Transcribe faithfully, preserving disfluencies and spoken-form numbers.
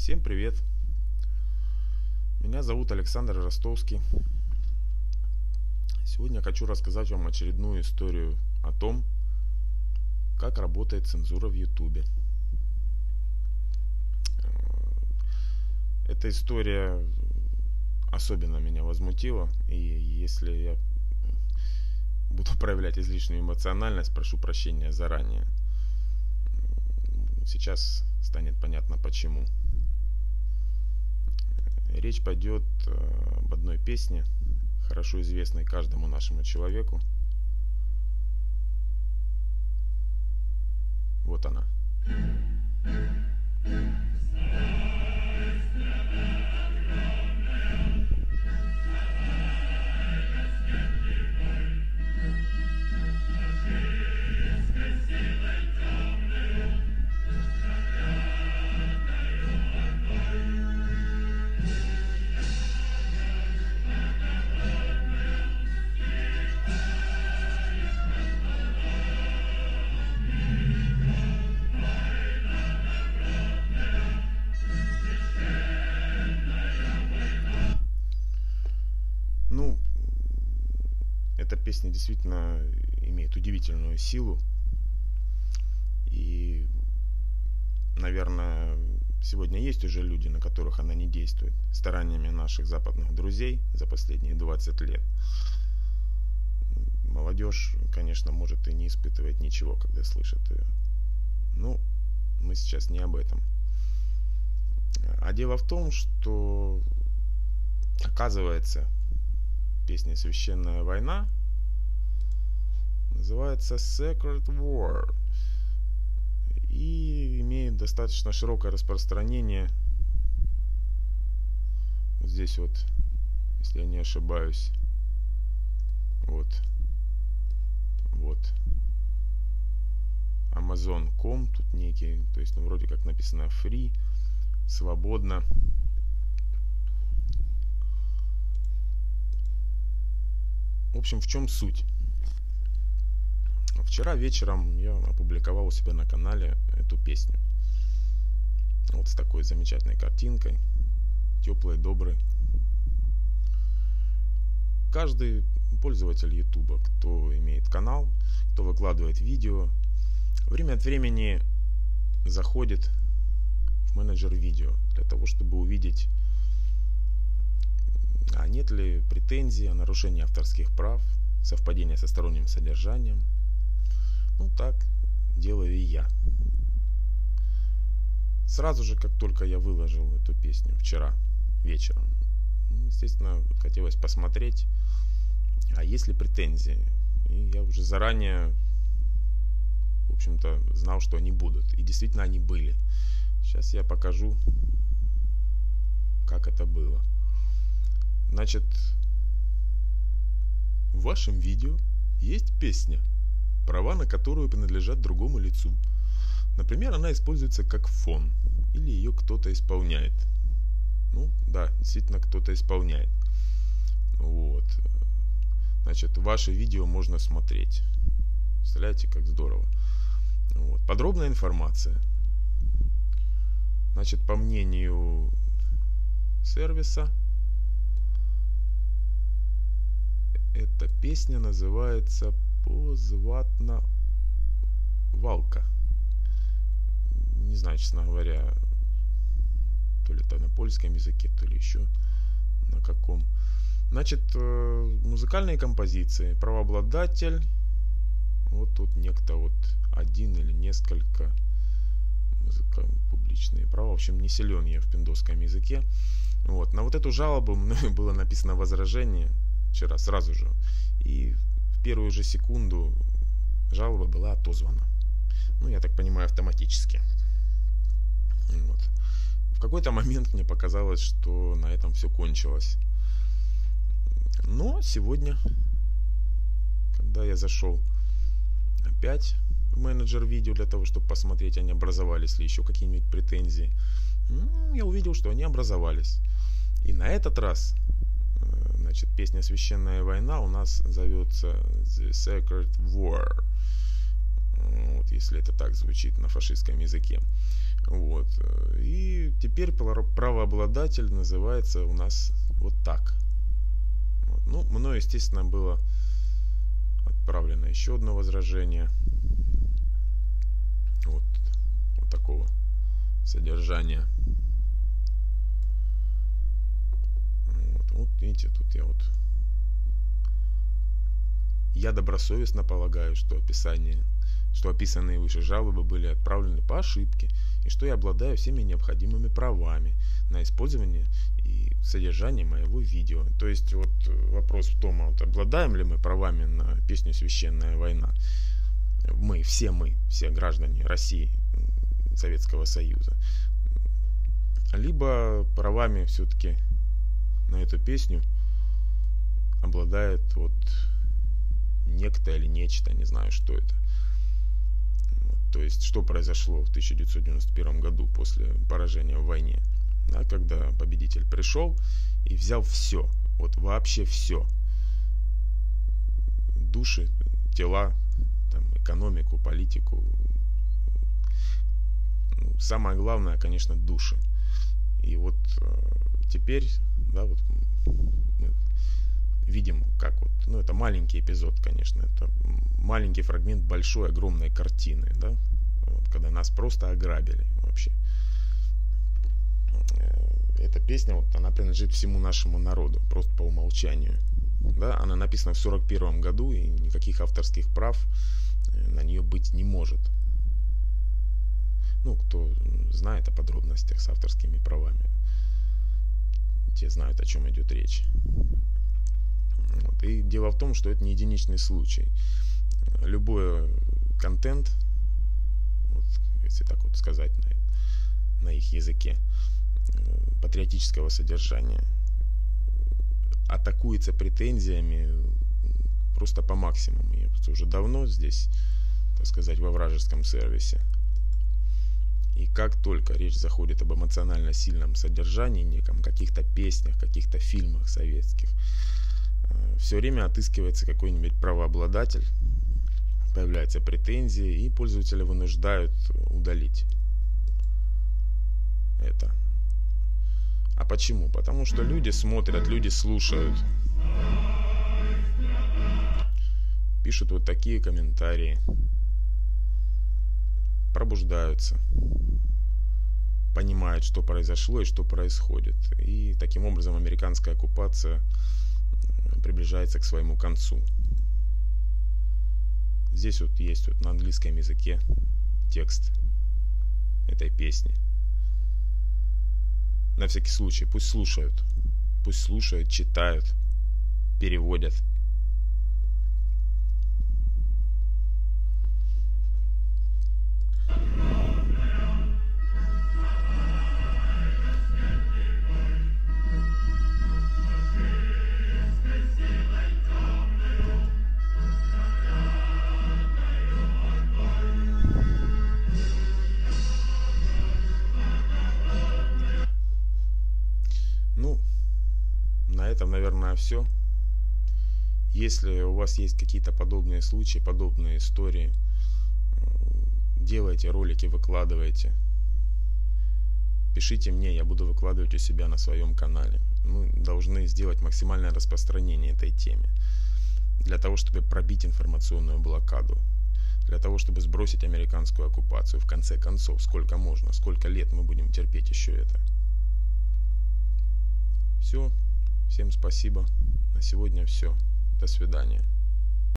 Всем привет! Меня зовут Александр Ростовский. Сегодня я хочу рассказать вам очередную историю о том, как работает цензура в Ютубе. Эта история особенно меня возмутила, и если я буду проявлять излишнюю эмоциональность, прошу прощения заранее. Сейчас станет понятно почему. Речь пойдет об одной песне, хорошо известной каждому нашему человеку. Вот она. Ну, эта песня действительно имеет удивительную силу. И, наверное, сегодня есть уже люди, на которых она не действует. Стараниями наших западных друзей за последние двадцать лет. Молодежь, конечно, может и не испытывать ничего, когда слышит ее. Ну, мы сейчас не об этом. А дело в том, что, оказывается, песня «Священная война» называется Sacred War и имеет достаточно широкое распространение. Вот здесь вот, если я не ошибаюсь, вот, вот, Amazon точка ком, тут некий, то есть, ну, вроде как написано free, свободно. В общем, в чем суть? Вчера вечером я опубликовал у себя на канале эту песню. Вот с такой замечательной картинкой. Теплой, доброй. Каждый пользователь Ютуба, кто имеет канал, кто выкладывает видео, время от времени заходит в менеджер видео для того, чтобы увидеть, а нет ли претензий о нарушении авторских прав, совпадения со сторонним содержанием. Ну, так делаю и я. Сразу же, как только я выложил эту песню вчера вечером, ну, естественно, хотелось посмотреть, а есть ли претензии. И я уже заранее, в общем-то, знал, что они будут. И действительно они были. Сейчас я покажу, как это было. Значит, в вашем видео есть песня, права на которую принадлежат другому лицу. Например, она используется как фон, или ее кто-то исполняет. Ну, да, действительно, кто-то исполняет. Вот. Значит, ваше видео можно смотреть. Представляете, как здорово. Вот. Подробная информация. Значит, по мнению сервиса, эта песня называется «Позватна Валка». Не знаю, честно говоря, то ли это на польском языке, то ли еще на каком. Значит, музыкальные композиции. Правообладатель. Вот тут некто вот один или несколько музыкальные публичные права. В общем, не силен я в пиндосском языке. Вот. На вот эту жалобу мною было написано возражение вчера сразу же. И в первую же секунду жалоба была отозвана. Ну, я так понимаю, автоматически. Вот. В какой-то момент мне показалось, что на этом все кончилось. Но сегодня, когда я зашел опять в менеджер видео для того, чтобы посмотреть, они образовались ли еще какие-нибудь претензии, ну, я увидел, что они образовались. И на этот раз, значит, песня «Священная война» у нас зовется The Sacred War. Вот, если это так звучит на фашистском языке. Вот. И теперь правообладатель называется у нас вот так. Вот. Ну, мною, естественно, было отправлено еще одно возражение. Вот, вот такого содержания. Вот, вот видите, тут я вот... Я добросовестно полагаю, что описание, что описанные выше жалобы были отправлены по ошибке, и что я обладаю всеми необходимыми правами на использование и содержание моего видео. То есть вот вопрос в том, вот, обладаем ли мы правами на песню «Священная война». Мы, все мы, все граждане России, Советского Союза. Либо правами все-таки на эту песню обладает вот некто или нечто, не знаю, что это. Вот, то есть, что произошло в тысяча девятьсот девяносто первом году после поражения в войне, да, когда победитель пришел и взял все, вот вообще все. Души, тела, там, экономику, политику. Ну, самое главное, конечно, души. И вот э, теперь, да, вот мы видим, как вот, ну, это маленький эпизод, конечно, это маленький фрагмент большой, огромной картины, да, вот, когда нас просто ограбили вообще. Эта песня, вот, она принадлежит всему нашему народу, просто по умолчанию, да, она написана в сорок первом году, и никаких авторских прав на нее быть не может. Ну, кто знает о подробностях с авторскими правами, те знают, о чем идет речь. Вот. И дело в том, что это не единичный случай. Любой контент, вот, если так вот сказать на, на их языке, патриотического содержания, атакуется претензиями просто по максимуму. Я уже давно здесь, так сказать, во вражеском сервисе. И как только речь заходит об эмоционально сильном содержании, неком каких-то песнях, каких-то фильмах советских, все время отыскивается какой-нибудь правообладатель, появляются претензии, и пользователя вынуждают удалить это. А почему? Потому что люди смотрят, люди слушают, пишут вот такие комментарии, пробуждаются, понимают, что произошло и что происходит. И таким образом американская оккупация приближается к своему концу. Здесь вот есть вот на английском языке текст этой песни. На всякий случай, пусть слушают. Пусть слушают, читают, переводят. Ну, на этом, наверное, все. Если у вас есть какие-то подобные случаи, подобные истории, делайте ролики, выкладывайте. Пишите мне, я буду выкладывать у себя на своем канале. Мы должны сделать максимальное распространение этой теме. Для того, чтобы пробить информационную блокаду. Для того, чтобы сбросить американскую оккупацию. В конце концов, сколько можно, сколько лет мы будем терпеть еще это. Все. Всем спасибо. На сегодня все. До свидания.